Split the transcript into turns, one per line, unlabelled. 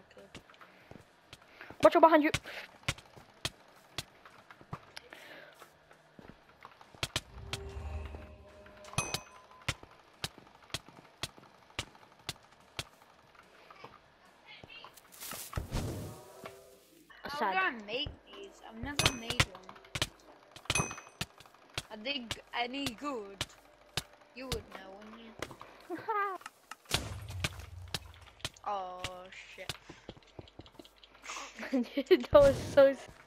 okay.
Watch out behind you.
How do I make these? I've never made one. Are they any good? You would know, wouldn't you? Oh shit.
That was so